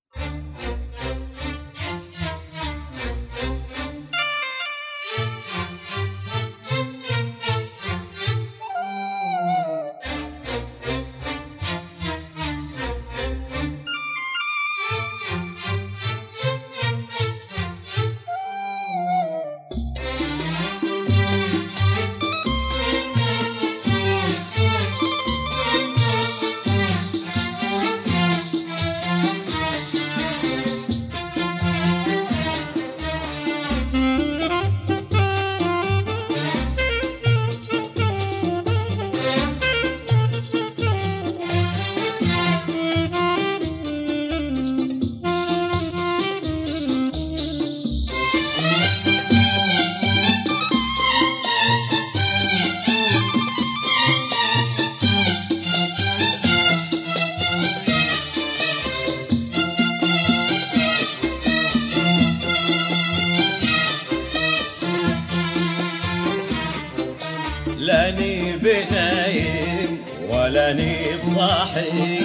لاني بنايم ولاني بصاحي،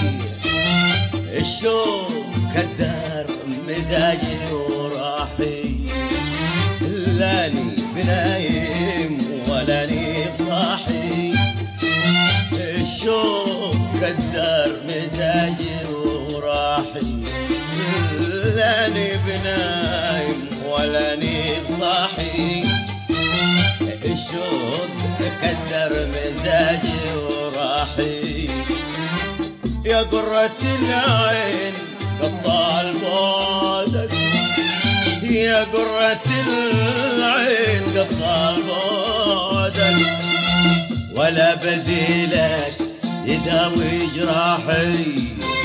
الشوق كدر مزاجي وراحي. لاني بنايم ولاني بصاحي، الشوق كدر مزاجي وراحي. لاني بنايم ولاني بصاحي، الشوق كدر مزاجي وراحي. يا قرة العين قطع بعدك، يا قرة العين قطع بعدك، ولا بديلك يداوي جراحي،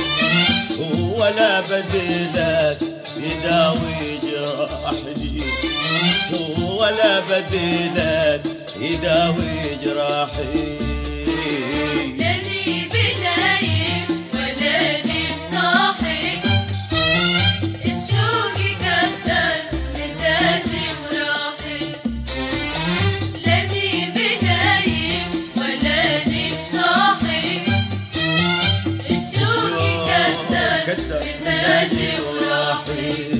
ولا بديلك يداوي جراحي، ولا بديلك يداوي جراحي. لاني بنايم ولاني بصاحي، الشوق كدر مزاجي وراحي. لاني بنايم ولاني بصاحي، الشوق كدر مزاجي وراحي.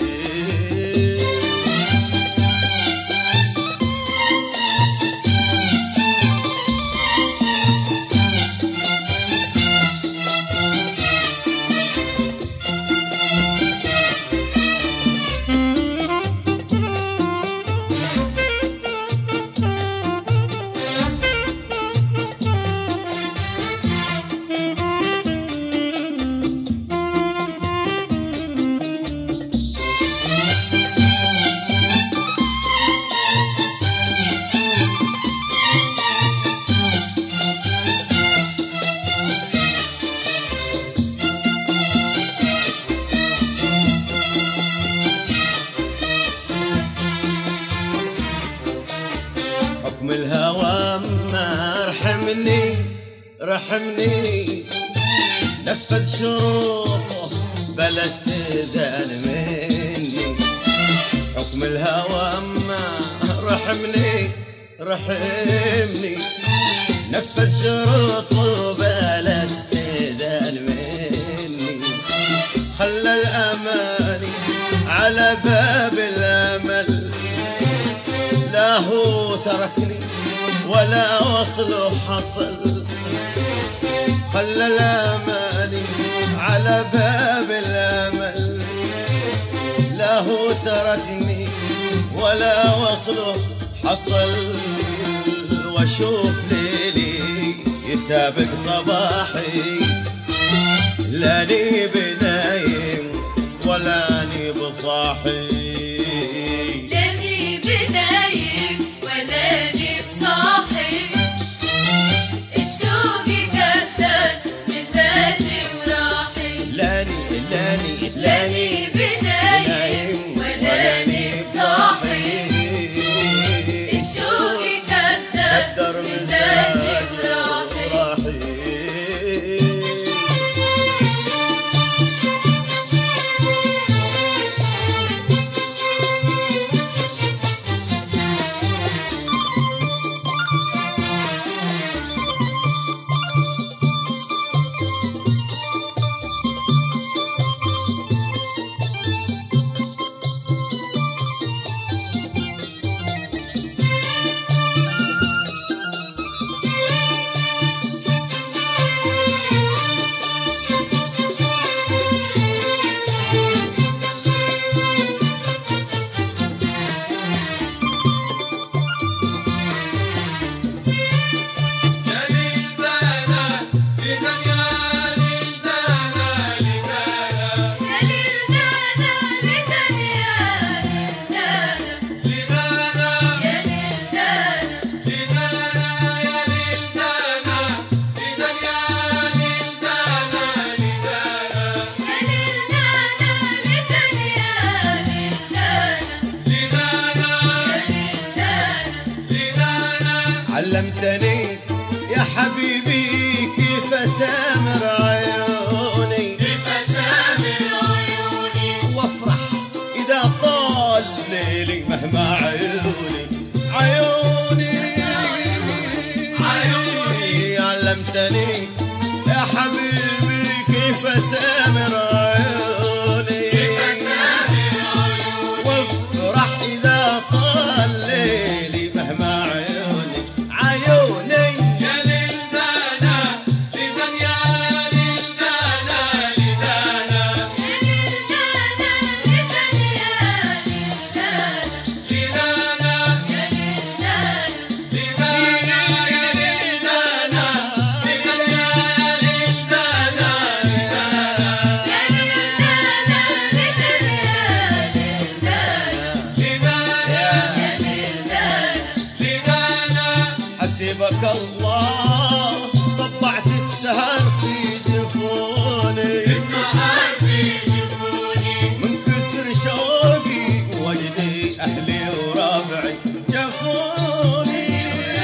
حكم الهوى ما رحمني رحمني، نفذ شروطه بلا استئذان مني. حكم الهوى ما رحمني رحمني، نفذ شروطه بلا استئذان مني. خلى الأماني على باب الأمل، لا هو تركني ولا وصله حصل. خلى الأماني على باب الأمل، لا هو تركني ولا وصله حصل. واشوف ليلي يسابق صباحي، لاني بنايم ولاني بصاحي. لاني بنايم ولاني بصاحي، الشوق كدر مزاجي وراحي. لاني بنايم ولاني بصاحي، الشوق كدر مزاجي وراحي. حبيبي كيف اسامر عيوني، كيف اسامر عيوني، وافرح اذا طال ليلي مهما عيوني عيوني عيوني علمتني يا حبيبي كيف اسامر عيوني، كيف اسامر عيوني، وافرح اذا طال ليلي مهما عيوني عيوني. يا للدانا لدن يا للدانا لدانا، يا للدانا لدن يا للدانا لدانا، يا للدانا لدانا يا للدانا لدن يا للدانا لدانا، يا للدانا لدن يا للدانا لدانا يا للدانا. حسبك الله طبعت السهر في جفوني، السهر في جفوني، من كثر شوقي وجدي اهلي وربعي جفوني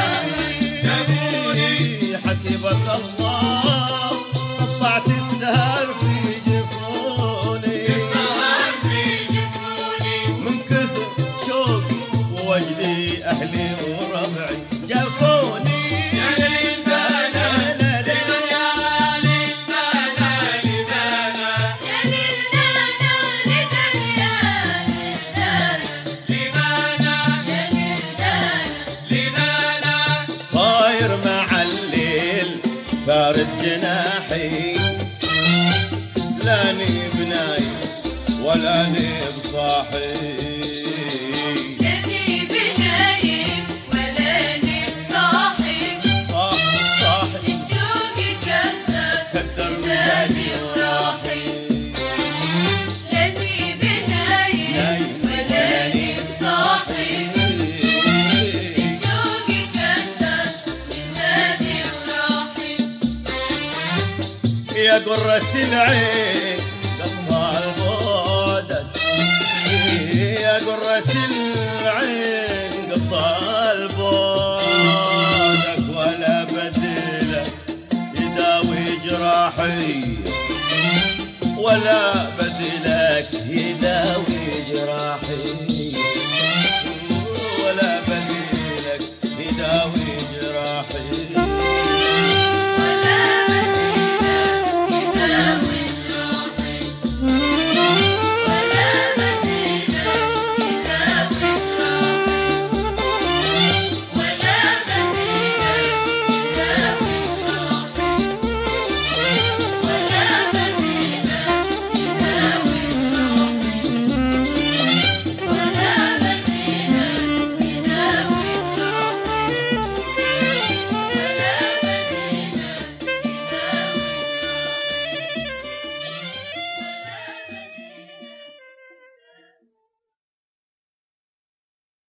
جفوني. حسبك الله طبعت السهر في جفوني، السهر في جفوني، من كثر شوقي ووجدي اهلي وربعي جفوني. يا للدانا لدن يا للدانا لدانا، يا للدانا لدن يا للدانا لدانا، يا للدانا لدانا. طاير مع الليل فارد جناحي، لاني بنايم ولاني بصاحي، لاني بنايم ولاني بصاحي، صاحي الشوق كدر كدر مزاجي وراحي، لاني بنايم ولاني بصاحي، الشوق كدر مزاجي وراحي. يا قرة العين قطع بعدك، يا قرة العين قطع بعدك، ولا بديلك يداوي جراحي، ولا بديلك